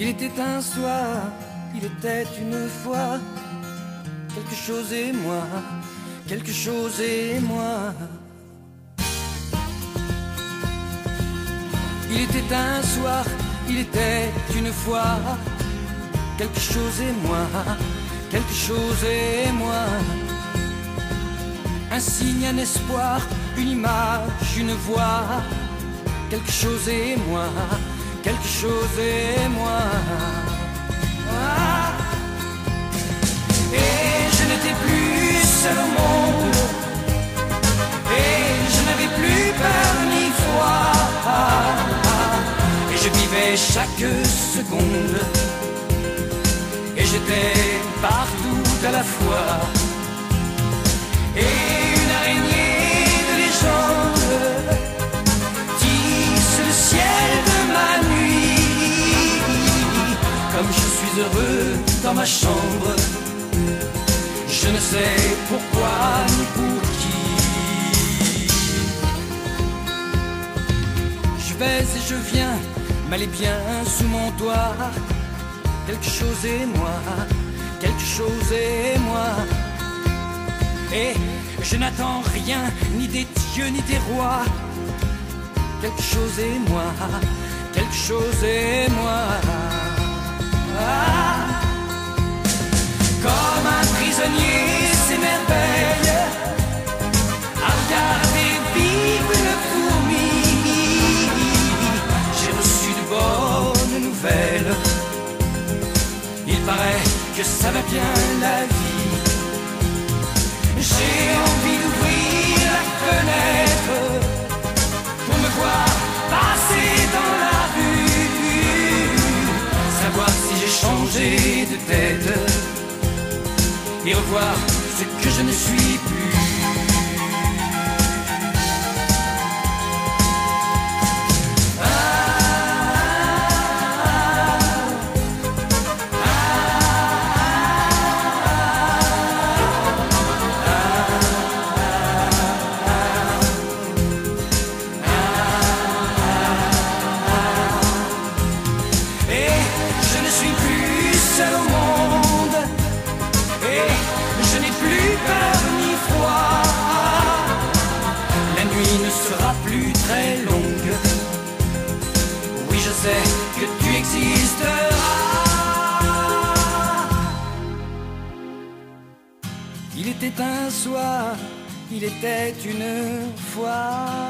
Il était un soir, il était une fois, quelque chose et moi, quelque chose et moi. Il était un soir, il était une fois, quelque chose et moi, quelque chose et moi. Un signe, un espoir, une image, une voix, quelque chose et moi, quelque chose et moi. Ah. Et je n'étais plus seul au monde, et je n'avais plus peur ni foi, et je vivais chaque seconde, et j'étais partout à la fois. Et une araignée de légende tisse le ciel de ma nuit. Comme je suis heureux dans ma chambre, je ne sais pourquoi ni pour qui. Je vais et je viens, mal et bien sous mon toit. Quelque chose et moi, quelque chose et moi. Et je n'attends rien, ni des dieux, ni des rois. Quelque chose et moi, quelque chose et moi. Ah. Comme un prisonnier s'émerveille à regarder vivre une fourmi. J'ai reçu de bonnes nouvelles. Il paraît que ça va bien la vie. J'ai envie d'ouvrir la fenêtre pour me voir passer dans la rue, savoir si j'ai changé de tête et revoir ce que je ne suis plus. Que tu existeras. Il était un soir, il était une fois.